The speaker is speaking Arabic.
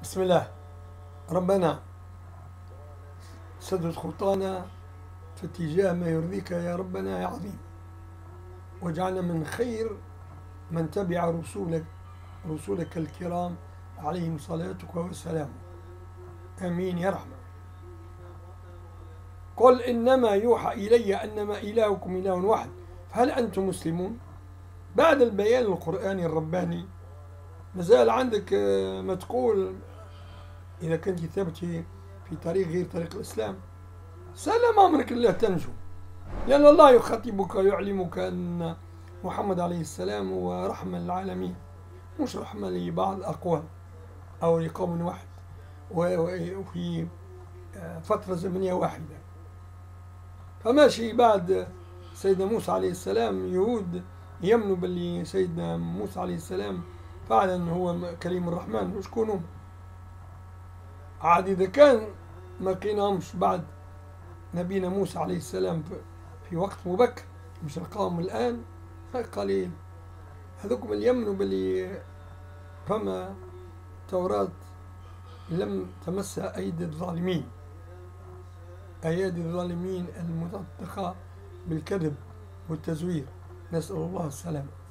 بسم الله. ربنا سدد خطانا في اتجاه ما يرضيك يا ربنا يا عظيم، واجعلنا من خير من تبع رسولك الكرام عليهم صلاتك وسلامك. آمين يا رحمن. قل إنما يوحى إلي أنما إلهكم إله واحد فهل أنتم مسلمون؟ بعد البيان القرآني الرباني مازال عندك ما تقول إذا كنت ثبتي في طريق غير طريق الإسلام سلم أمرك الله تنجو، لأن الله يخاطبك ويعلمك أن محمد عليه السلام هو رحمة للعالمين، مش رحمة لبعض الأقوام أو لقوم واحد وفي فترة زمنية واحدة. فماشي بعد سيدنا موسى عليه السلام يهود يمنوا باللي سيدنا موسى عليه السلام فعلا هو كريم الرحمن، وشكونهم عاد إذا كان ما لقيناهمش بعد نبينا موسى عليه السلام في وقت مبكر، مش نلقاهم الآن قليل. هذوكم اللي يمنوا باللي فما توراة لم تمسها أيدي الظالمين، أيادي الظالمين المتطخة بالكذب والتزوير، نسأل الله السلامة.